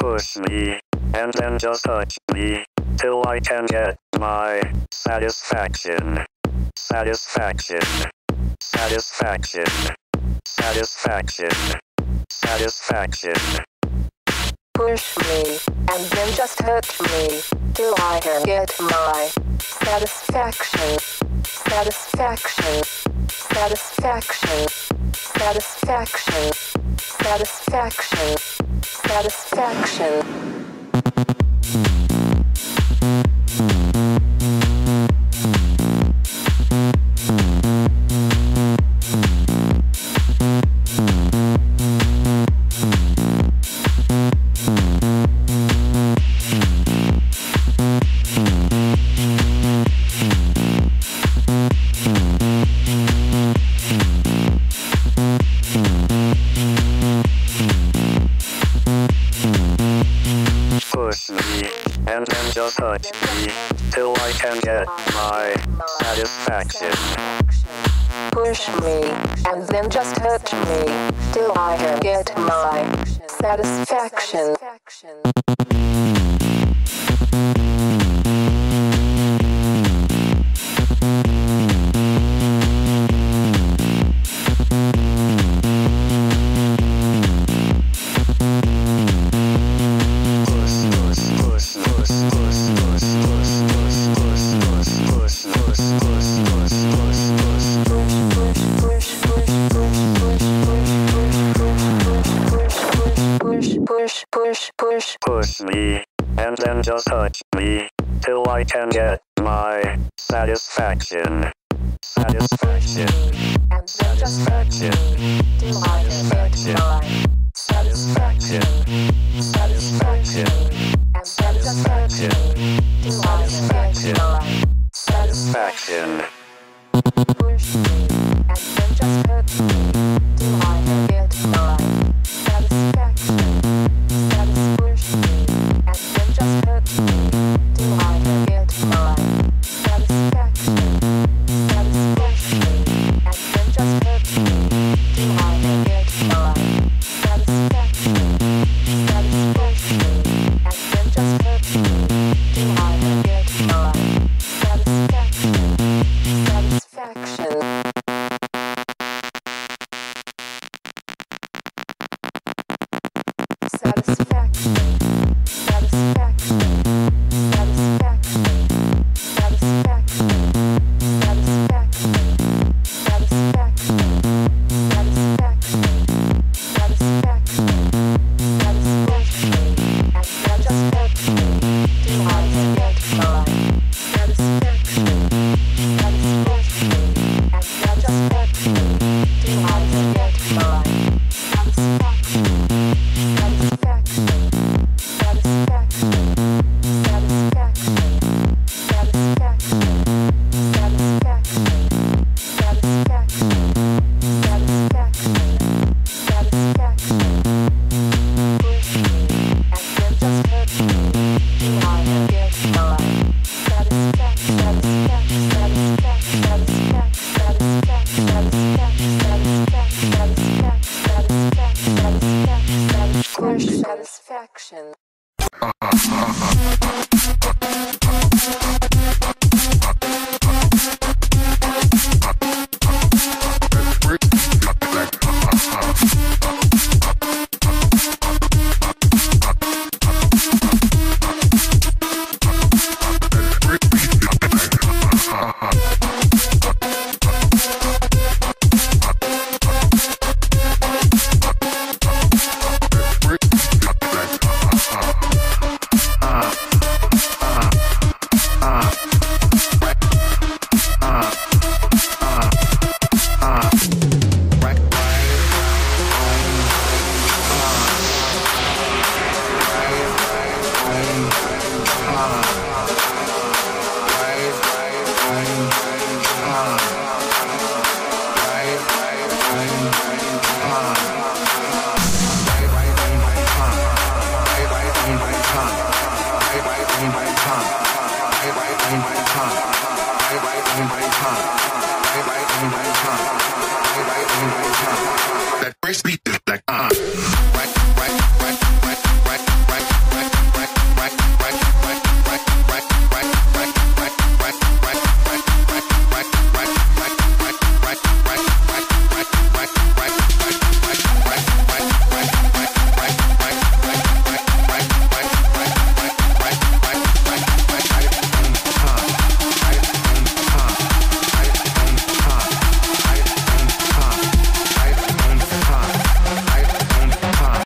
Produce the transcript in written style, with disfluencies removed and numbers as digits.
Push me, and then just touch me, till I can get my satisfaction. Satisfaction. Satisfaction. Satisfaction. Satisfaction. Push me, and then just hurt me, till I can get my satisfaction. Satisfaction. Satisfaction. Satisfaction. Satisfaction. Satisfaction. Push me, and then just touch me, till I can get my satisfaction. Push me, and then just hurt me, till I can get my satisfaction. Push me, and then just touch me, till I can get my satisfaction. Satisfaction. Satisfaction. Satisfaction. Satisfaction. Satisfaction. Satisfaction. Satisfaction. Satisfaction. Push me, and then just hurt me, till I can get my satisfaction. Push me, and then just hurt me, till I can get my satisfaction. Satisfaction, and then just hurt me, till I can get my satisfaction. Satisfaction, and then just hurt me, till I can get my satisfaction. Satisfaction. Satisfaction. Satisfaction. Satisfaction. Satisfaction. Satisfaction. Satisfaction. Satisfaction. Satisfaction. Satisfaction. And then just hurt me, till I can get my satisfaction. Satisfaction. And then just hurt me, till I can get my satisfaction. Satisfaction. Satisfaction. Satisfaction. Satisfaction. Satisfaction. Satisfaction. Satisfaction. Push me, and then just hurt me, till I can get my satisfaction. Satisfaction. Satisfaction. Satisfaction. Satisfaction. Satisfaction. Right.